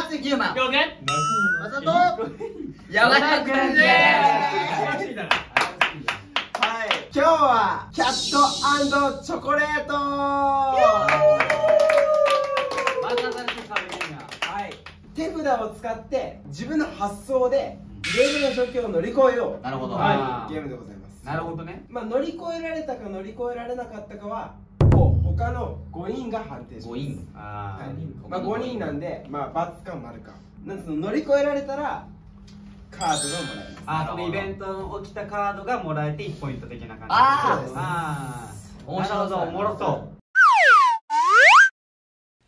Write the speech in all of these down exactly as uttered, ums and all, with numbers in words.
瀬牛馬了解。 まさと山田くんです。 はい、今日はキャット&チョコレート。 また新しいカードゲームが。 はい、手札を使って自分の発想でゲームの状況を乗り越えよう。 なるほど。 はい、ゲームでございます。 なるほどね。 まあ乗り越えられたか乗り越えられなかったかはもう他のごにんが判定します。 ごにん。 あはい、まあごにんなんで、まあ×か丸か。なんつうの、乗り越えられたらカードがもらえます。 あ、そのイベントの起きたカードがもらえていちポイント的な感じ。 あそうです。 ああ、 面白そう。 おもろそう。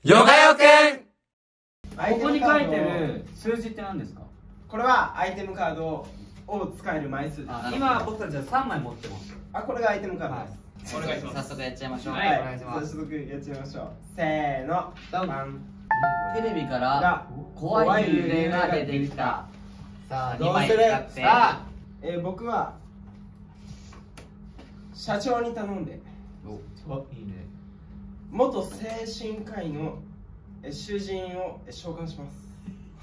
ヨガヨくん。 ここに書いてる数字って何ですか？ これはアイテムカードを使える枚数です。 今僕たちはさんまい持ってます。 あ、これがアイテムカードです。 お願いします。 早速やっちゃいましょう。 はいお願いします。 早速やっちゃいましょう。せーの、バン。 テレビから怖い幽霊が出てきた。さあ、にまい使って。 さあ、えー、僕は社長に頼んでいいね。 元精神科医のえー囚人をえー召喚します。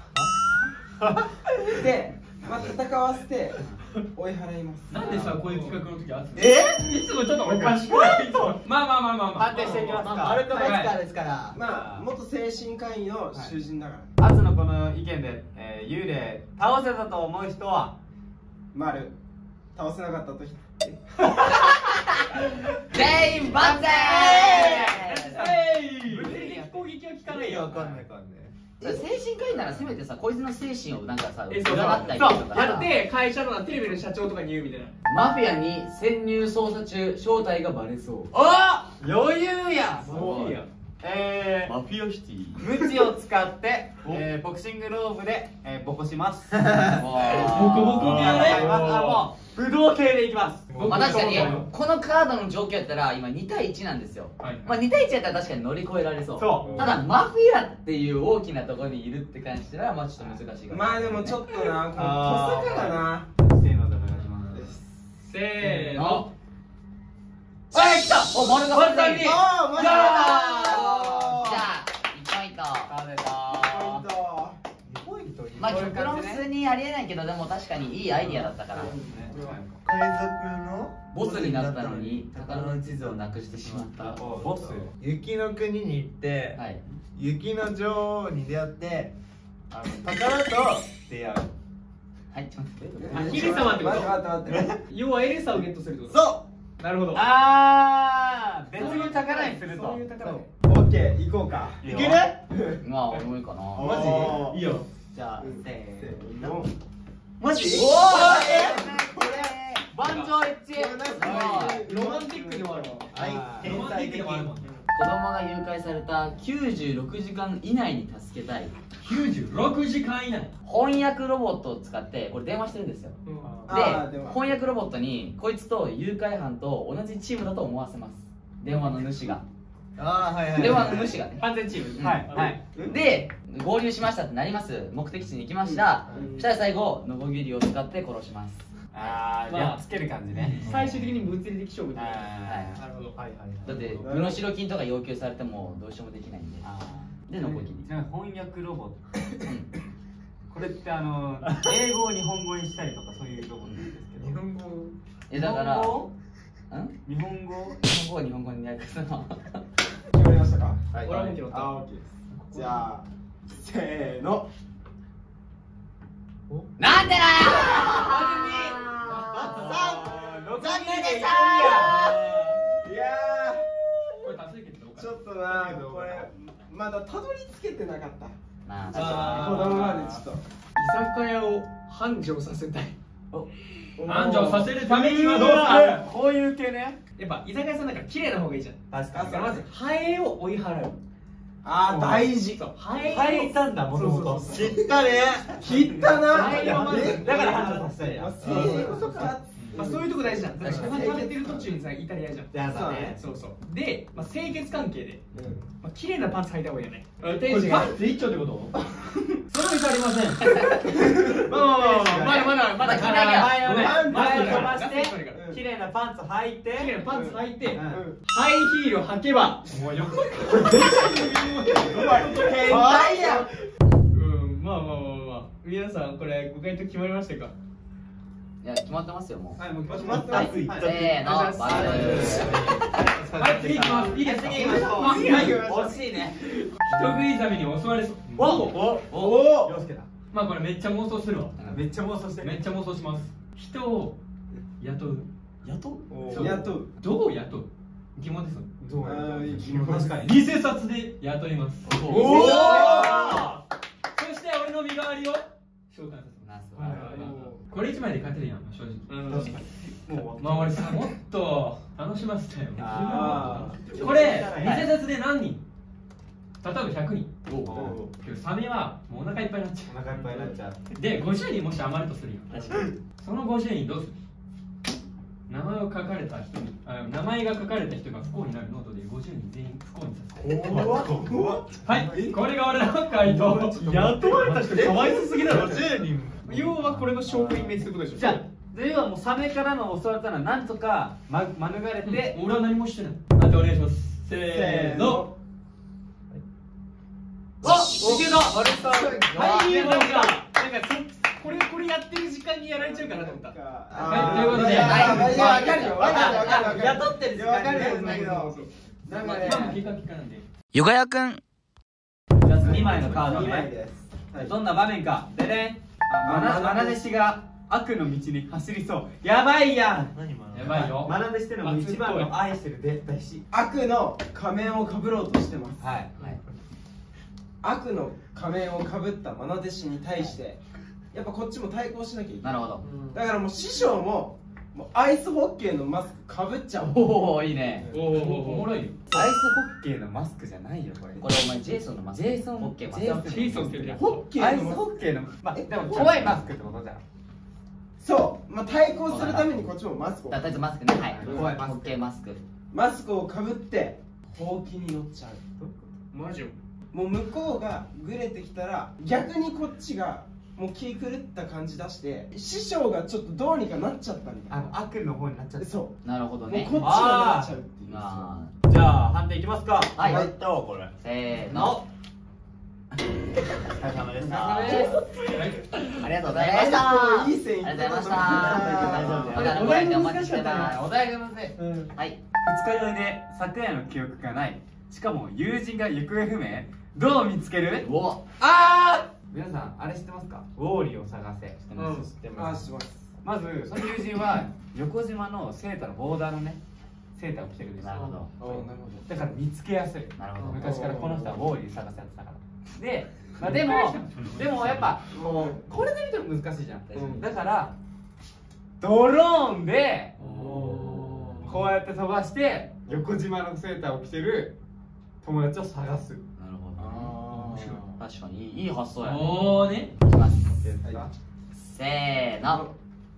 で、まあ、戦わせて追い払います。 なんでさ、こういう企画の時あるえいつもちょっとおかしくないまあまあまあまあまあ。 判定していきますか。 あるかないかですから。 まあ、元精神科医の囚人だから。 アツのこの意見で、えー、幽霊倒せたと思う人は丸。倒せなかったとき。 全員万歳。 物理的攻撃は効かないよ。 わかんないかんね。 精神科医ならせめてさ、こいつの精神をなんかさ、 え、そうそう。 占ったりとそう。 かやって会社のテレビの社長とかに言うみたいな。 マフィアに潜入捜査中、正体がバレそう。 あ、余裕や。 もういいや。 えー、 マフィアシティ。 ムチを使って、えー、ボクシングローブで、えー、ボコします。 ボボコボコ系ね。 もう武道系でいきます。 まあ確かにこのカードの状況やったら今にたいいちなんですよ。 はいまあにたいいちやったら確かに乗り越えられそう。 そうただマフィアっていう大きなところにいるって感じしたらまあちょっと難しいかも。 まあでもちょっとな、この小あー坂がな。 せーのでお願いします。 せーの。 あい来た。お丸が丸がに。じゃあー、マジだ。 あいちポイント。 食べたー。ポイント。 まあ極論普通にありえないけどでも確かにいいアイディアだったから。 海賊のボスになったのに宝の地図をなくしてしまった。 ボス。 雪の国に行って、 はい。 雪の女王に出会ってあの宝と出会う。 はいちょっと待って。 あ、ヒデ様ってこ待って待と。 って待って。 要はエレサをゲットするってこと。 そなるほど。 あー、別の宝にすると。 そういう宝ね。 オッケー、行こうか。 ういける？ まあ俺もいいかな。 マジ？ いいよ。 じゃあ、せーの。 マジ？ おお。 これ万丈一致。 ロマンティックでもあるもん。 はい、 ロマンティックでもあるもんね。 子供が誘拐されたきゅうじゅうろくじかん以内に助けたい。 きゅうじゅうろくじかん以内。 翻訳ロボットを使ってこれ電話してるんですよ。 あー電話で翻訳ロボットにこいつと誘拐犯と同じチームだと思わせます。電話の主が。 あーはいはい。 電話の主がね。 完全チーム。 はい、はい。 で合流しましたってなります。目的地に行きました。そしたら最後ノコギリを使って殺します。 あー、やっつける感じね。 最終的に物理的勝負で。 あなるほど。 はいはいはい。 だって身代金とか要求されてもどうしようもできないんで。 ーでノコギリ。 ちなみに翻訳ロボット。 うんこれってあの、英語を日本語にしたりとかそういうロボットなんですけど。 日本語。 えだから。 日本語ん？ 日本語日本語は日本語に訳すの。 決まりましたか？ はい俺はもう決まった。 あ、オッケーです。じゃあ、せーの。 なんでだよ。 残念でしたいやこれ多数決どうー、 かちょっとな、これ、まだたどり着けてなかった。 まあ子供までちょっと。 居酒屋を繁盛させたい。 繁盛させるためにはどうする？ こういう系ね。 やっぱ居酒屋さんだから綺麗な方がいいじゃん。 確かに。 だからまずハエを追い払う。 あー、大事。 そう、ハエを履いたんだ、もともと。 知ったね。 切ったな。 ハエをまずだから繁盛させたいや。 そういうことか。 まあそういうとこ大事じゃん。だから確かに食べてる途中にさ、イタリアじゃん。 やだね。 そうそう。で、まあ清潔関係で、 うん。 まあ綺麗なパンツ履いた方がいいよね。 天使が一丁ってこと？ それはありません。まあまあまあまあまだまだまだまだ前をね、 パンツ前を飛ばしラスト一個だからて、綺麗なパンツ履いて、 綺麗なパンツ履いて、 うんハイヒール履けば、 もうよく。 変態や。 うん、 あ皆さんこれご回答決まりましたか？ いや決まってますよもう。 はいもう決まってはいます。 せーのバツ。 はい次いきます。いいですか？ 次行きましょう。 次行きましょう。 惜しいね。 人食いザメに襲われそう。 おおお陽介だ。 まあこれめっちゃ妄想するわ。 めっちゃ妄想してめっちゃ妄想します。人を雇う。 雇う？ そう雇う。 どう雇う？疑問です。 どうあーいいや確かに。 偽札で雇います。 おおお。 そして俺の身代わりを召喚させます。これ一枚で勝てるやん正直。 確かに。もうまあ俺さもっと楽しませたよ。 あこれ偽札で何人？例えばひゃくにん。 おけどサメはもうお腹いっぱいになっちゃお腹いっぱいになっちゃう。 う。でごじゅうにんもし余るとするよ。 確かに。 そのごじゅうにんどうする？名前を書かれた人にあ名前が書かれた人が不幸になるノートでごじゅうにん全員不幸にさせる。 怖っ怖っ。 はいこれが俺の回答。 雇われた人かわいそすぎだろ。ごじゅうにん。 要はこれの証拠隠滅ってことでしょ。 じゃあ要はもうサメからの襲われたのはなんとか、ま、免れでて、 俺は何もしてない。なんでお願いします。せーの。 おいけた。 はいいいのか。なんかそこれこれやってる時間にやられちゃうかなと思った。 はいということではいはいいやわかるよわかるよわかるよ。 雇ってる時間わかるんだけど。なんかねまあもう結果結果なんで。 ゆかやくん。 じゃあにまいのカードにまいね。 です。はいどんな場面か。でね、まなまな弟子が悪の道に走りそう。やばいやん。 何今の。 やばいよ。 まな弟子ってのも一番の愛してる弟子。 悪の仮面をかぶろうとしてます。 はい。 はい。 悪の仮面をかぶった愛弟子に対してやっぱこっちも対抗しなきゃいけな。 ないるほど。 だからもう師匠ももうアイスホッケーのマスクかぶっちゃおう。 おおいいね。 おおおもろいよ。 アイスホッケーのマスクじゃないよこれ。 これお前ジェイソンのマスク。 ジェイソンオッケーマスジェイソンク。 ジェイソンってやつ。 ホッケアイスーのマスク。 ホッケーのまあえでも怖いマスクってことじゃん。 そう、まあ、対抗するためにこっちもマスクをとりあえずマスクね。はい。 怖いマスクオッケーマスク。 マスクをかぶってほうきに乗っちゃう。 マジよ。 もう向こうがグレてきたら逆にこっちがもう気狂った感じ出して師匠がちょっとどうにかなっちゃったみたいあの悪の方になっちゃって。 そなるほどね。 うもうこっちがなっちゃうっていう。 あじゃあ判定いきますか。 ーはい。 入ったわこれ。 せーの。 お疲れ様でした。 お疲れ様ですありがとうございましあた。 いい線いったありがとうございました。 大丈夫またのご来店お待ちしてます。 お題がまずい。 うんはい。 二日酔いで昨夜の記憶がない。しかも友人が行方不明。どう見つける？ うお。 ああ。皆さんあれ知ってますか？ウォーリーを探せ。 知ってあます。 します。 まずその友人は横島のセーターのボーダーのねセーターを着てるんですよ。 なるほど。 あなるほだから見つけやすい。 なるほど。 昔からこの人はウォーリー探せやってたから。で、まあ、でもでもやっぱこうこれで見ても難しいじゃん。 うんだからドローンでおこうやって飛ばして横島のセーターを着てる友達を探す。 なるほど。 あー確かにいい発想やね。 おおね。 いきます。 はいせーの。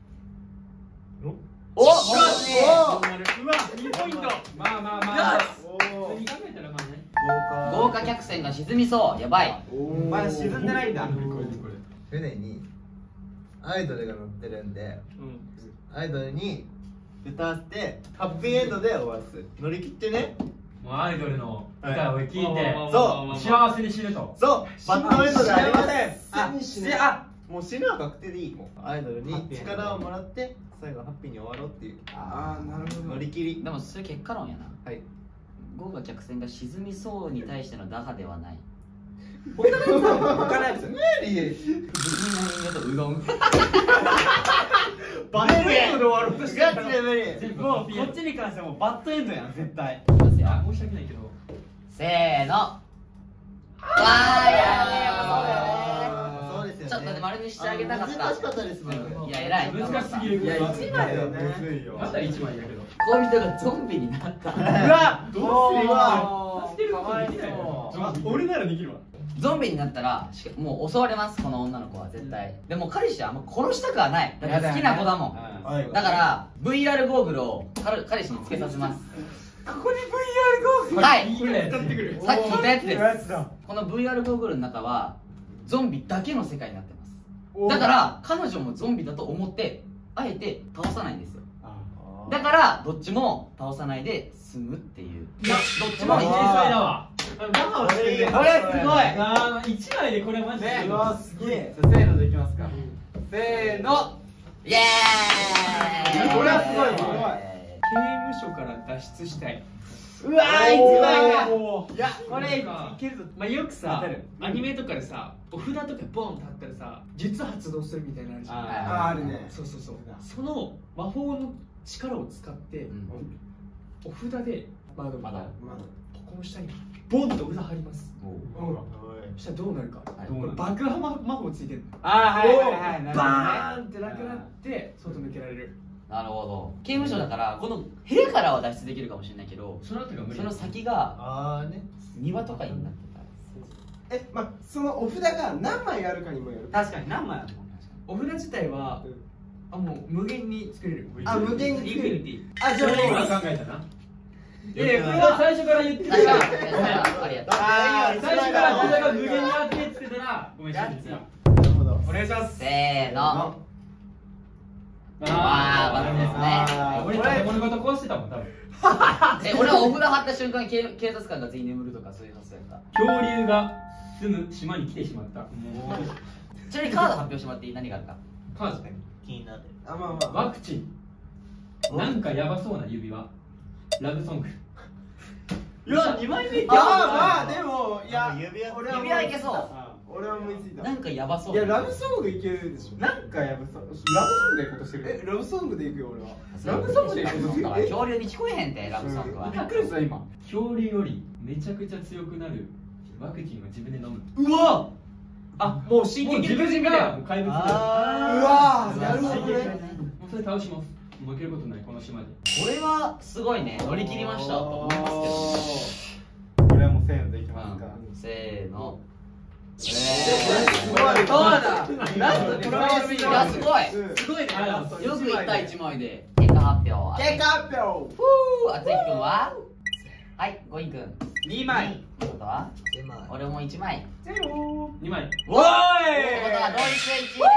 おお。 おうわにポイント。まあまあまあ。 お普通に考えたらまあね。 豪華客船が沈みそう。やばい。 おまだ沈んでないんだ。 船にアイドルが乗ってるんで、 うん。 アイドルに歌わせてハッピーエンドで終わらす。乗り切ってね。 もうアイドルの歌を聞いて、 そう幸せに死ぬと。 そうバッドエンドでありません。 あ死ねあもう死ぬは確定でいい。もうアイドルに力をもらって最後ハッピーに終わろうっていうああなるほど。 乗り切り。 でもそれ結果論やな。 はい。 豪華客船が沈みそうに対しての打破ではない。 他のやつ。 不気味な人間とうどん。 バッドエンドで終わろうとしてるガチで無理。 全部もうこっちに関してはもうバッドエンドやん絶対。 いきますよ。 申し訳ないけど。 せーの。わーいやねやっぱそうだよね。 そうですよね。 ちょっとだって丸にしてあげたかった。 難しかったですもん。 いや偉い。 難しすぎる。 いや一枚だよね。 むずいよ。 まだ一枚だけど。 恋人がゾンビになった。 うわどうすればもう助けることかわいできないよ。 そう俺ならできるわ。 ゾンビになったらしかもう襲われますこの女の子は絶対。でも彼氏はあんま殺したくはない。だって好きな子だもん。 はいだから ブイアール ゴーグルを彼彼氏につけさせます。 ここに ブイアール ゴーグル。 はい。 これ使ってくる。 さっき言ったやつです。 やつだ。 この ブイアール ゴーグルの中はゾンビだけの世界になってます。だから彼女もゾンビだと思ってあえて倒さないんですよ。だからどっちも倒さないで済むっていう。いやどっちも天才だわ。 ハをしてるね。 これすごい。 あーいちまいでこれマジで。 うわすげえ。 せーのでいきますか。せーの。 イエーイ。 これはすごいわ刑務所から脱出したい。 うわー、一枚が。 おーいや、これいかけるぞ。 まあよくさ当たる、 アニメとかでさ、お札とかボンってあったらさ、術発動するみたいなのあるじゃん。 あああるね。 そうそうそう。その魔法の力を使って、お札で窓まだまここの下にボンと札貼ります。そしたらどうなるか。 はいこれ爆破魔法ついてるの。 あー、はいはいはい。なるほどね。 バーンってなくなって外抜けられる。 なるほど。刑務所だからこの部屋からは脱出できるかもしれないけど、 その後が無理。 その先があーね。 庭とかになってたら。 え、まあそのお札が何枚あるかにもよる。 確かに何枚あるの？ お札自体はあもう無限に作れる。 あ無限にイン作れるフィニティ。 あ、じゃあもう今考えたな。いやいやこれは最初から言ってた確かに。 ら。 ありがとう。 あー、 最初からこれが無限にあってって言ってたらごめんなさい。 なるほど。 お願いします。 せーの。 ああー、バツですね。 俺建物ごと壊してたもん多分。 え、俺はお札貼った瞬間警警察官が全員眠るとかそういう発想やった。 恐竜が住む島に来てしまった。 ちなみにカード発表してもらっていい？何があるか。 カードね。 気になる。 あ、まあまあ。 ワクチン。なんかヤバそうな指輪。ラブソング。 いや、にまいめいけあ、まあでもいや指輪俺は指輪いけそう。 俺は思いついた。 なんかヤバそう。 いやラブソングいけるでしょ。 なんかやぶさ、ラブソングで行こうとしてる。 え、ラブソングでいくよ俺は。 ラブソングでラ行こうとしてる。 恐竜に聞こえへんてラブソングは。 びっくりした今。 恐竜よりめちゃくちゃ強くなるワクチンを自分で飲む。 うわ。あ、もう進もう自分がもう怪物だ。 うわー、なるほどね。 もうそれ倒します。負けることないこの島で。 これはすごいね。乗り切りましたと思いますこれはもうせーのでいきけど。 ますか。 うんせーの。えすごい。 そうだ。ラストにいやすごい。 すごいね。ラストよくいった一枚で。結果発表。 結果発表。 ふう、あつゆきくんははい、ごいんくん。 にまい。 ってことは俺もいちまい。 ゼロ。 にまい。 っておことは同率いちいでごい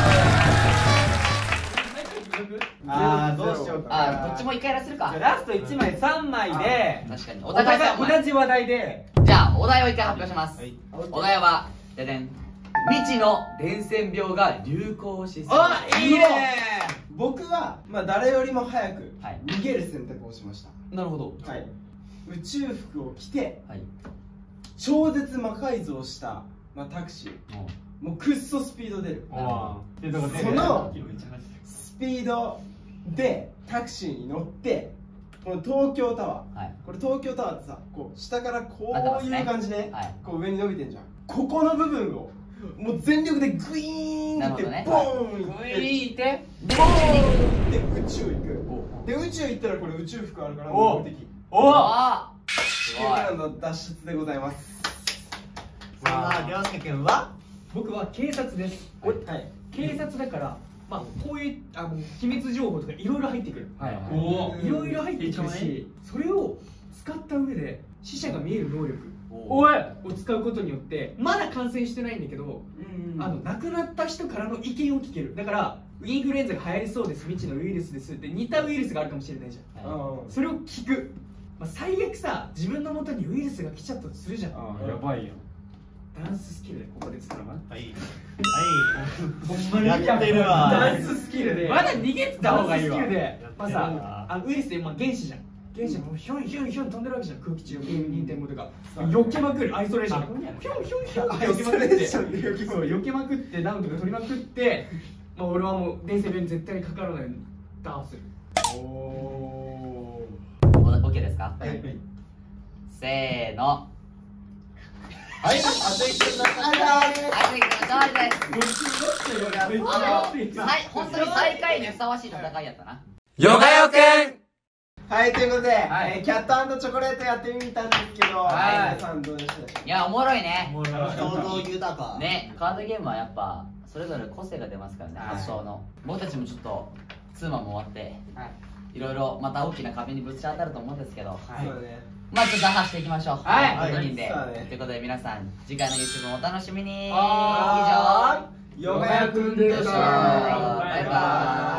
あー、どうしようくん。 か。 あ、どっちも一回やらせるか。 ラストいちまいさんまいで、 確かに。おお互いさん枚。 互い同じ話題で。 じゃあ、お題を一回発表しますはい。 お題は、ででん。未知の伝染病が流行しそう。 あ、いいね。 僕はまあ誰よりも早くはい逃げる選択をしました。 なるほど。 はい。宇宙服を着てはい。 超絶魔改造したまあタクシー。もうくっそスピード出る。 あー、で、どこ出るそのめっちゃ話してる。 スピードでタクシーに乗ってこの東京タワー、 はい。 これ東京タワーってさこう下からこうなってますねいう感じで、 はいこう上に伸びてんじゃん。ここの部分をもう全力でグイーンってなるほどねボーンいって、 いいて。 ボーンって宇宙行く。で宇宙行ったらこれ宇宙服あるからお無敵。 お。 あーすごい。 からの脱出でございます。 そんな涼介君は僕は警察です。 はい。 警察だから、まあこういうあの秘密情報とかいろいろ入ってくる。 はいはいおいろいろ入ってくる貴重し、それを使った上で死者が見える能力おを使うことによってまだ感染してないんだけど、 うんあの亡くなった人からの意見を聞ける。だからインフルエンザが流行りそうです、未知のウイルスですって似たウイルスがあるかもしれないじゃん。 はそれを聞く、まあ、最悪さ自分の元にウイルスが来ちゃったとするじゃん。 あー、やばいよ。 ダンススキルでここで使うのはいほんまにやってるわダンススキルでまだ逃げてた方がいいわ。 ダンススキルでまあやってるわさあのウイルスってまあ原子じゃん。原子がもうヒョンヒョンヒョン飛んでるわけじゃん。空気中をにてんごとかそう避けまくるアイソレーションヒョンヒョンヒョンって避けまくってアイソレーションで避けまくるそう避けまくってダウンとか取りまくってまあ俺はもう伝染病に絶対にかからないようにダウンする。 おおい。オッケーですか？ ー。はい。 せーの。 はい、あといください。 はい、つゆきくんの勝利です。あの、はい、本当に最下位にふさわしい戦いやったな。 ヨガヨくん。 はい、ということで、 はいえーキャット&チョコレートやってみたんですけど、 はい皆さんどうでしたでしょうか？ いや、おもろいね。 想像豊か。 ね、カードゲームはやっぱそれぞれ個性が出ますからね、 はい発想の。僕たちもちょっとツーマンも終わってはい。 いろいろまた大きな壁にぶち当たると思うんですけど、 はいそうだね。 まあちょっと打破していきましょう。 はいごにんで。 そうだねということで皆さん次回の YouTube もお楽しみに。以上。 はヨガヤくんでした。 バイバーイ。